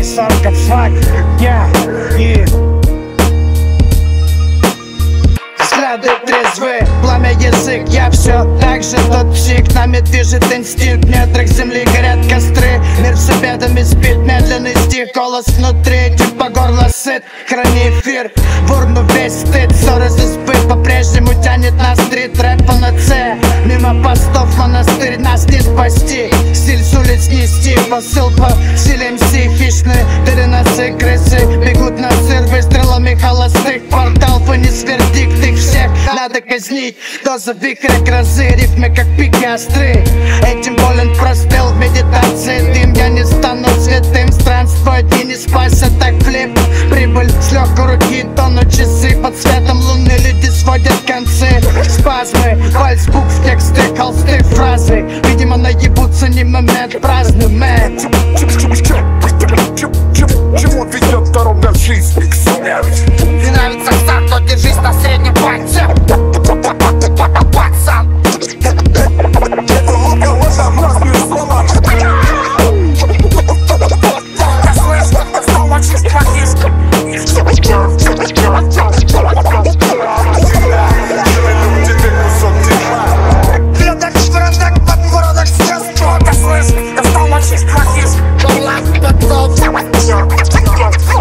мой саркофаг. Взгляды трезвы, пламя язык. Я все так же тот псих. Нами движет инстинкт, в недрах земли горят костры. Мир все бедами спит, медленный стих. Голос внутри, типа горло сыт. Храни эфир, бурну весь стыд. Ссоры за избы по-прежнему тянет на стрит. Рэп панацея, мимо постов монастырь. Нас не спасти, стиль с улиц нести. Посыл по силе МС, хищные дыры-носы, крысы бегут на сыр выстрелами холостых. Портал вынес вердикт, их всех надо казнить. Доза вихря грозы, рифмы как пики остры. Этим болен простыл в медитации дым. Я не стану святым, странствовать и не спасся так флип. Прибыль с легкой руки, тонут часы. Под светом луны люди сводят концы. Спазмы, вальс букв, тексты, холсты, фразы. Видимо наебутся, не момент праздный, мэн. Чему ведет дорога жизни к смерти? Не нравится сам, то держись на среднем пальце. Пацан. Разные слова. Я стал мочить плохих.